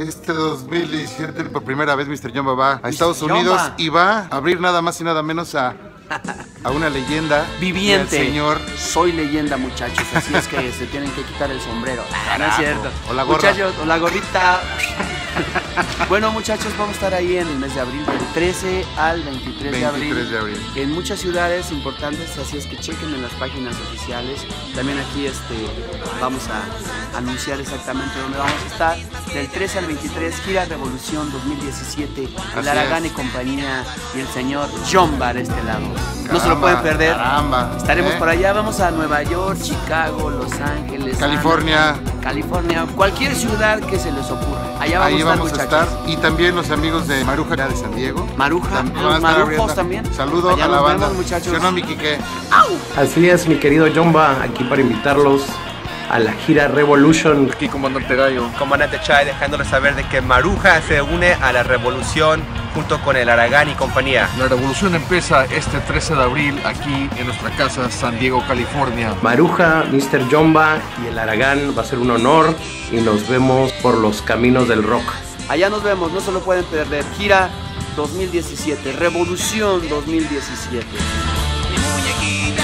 Este 2017 por primera vez Mr. Jomba va a Estados Jomba. Unidos y va a abrir nada más y nada menos a una leyenda viviente. del señor. Soy leyenda, muchachos, así es que se tienen que quitar el sombrero. No es cierto. O la gorra. Muchachos, o la gorrita. Bueno, muchachos, vamos a estar ahí en el mes de abril, del 13 al 23 de abril. 23 de abril. En muchas ciudades importantes, así es que chequen en las páginas oficiales. También aquí vamos a anunciar exactamente dónde vamos a estar. Del 13 al 23, gira Revolución 2017, el Aragán y compañía y el señor Jomba de este lado. No se lo pueden perder. Caramba. Estaremos por allá, vamos a Nueva York, Chicago, Los Ángeles, California. California, cualquier ciudad que se les ocurra. Allá Ahí vamos a muchachos. estar. Y también los amigos de Maruja de San Diego. Maruja, Van a los estar marujos abriendo. también. Saludo Allá a la nos banda. vemos, muchachos. ¿Sí o no, mi Quique? Así es, mi querido Jomba, aquí para invitarlos a la gira Revolution. Aquí, comandante Gallo. Comandante Chai, dejándoles saber de que Maruja se une a la revolución junto con el Aragán y compañía. La revolución empieza este 13 de abril aquí en nuestra casa, San Diego, California. Maruja, Mr. Jomba y el Aragán, va a ser un honor y nos vemos por los caminos del rock. Allá nos vemos, no se lo pueden perder. Gira 2017, Revolución 2017. Mi muñequita.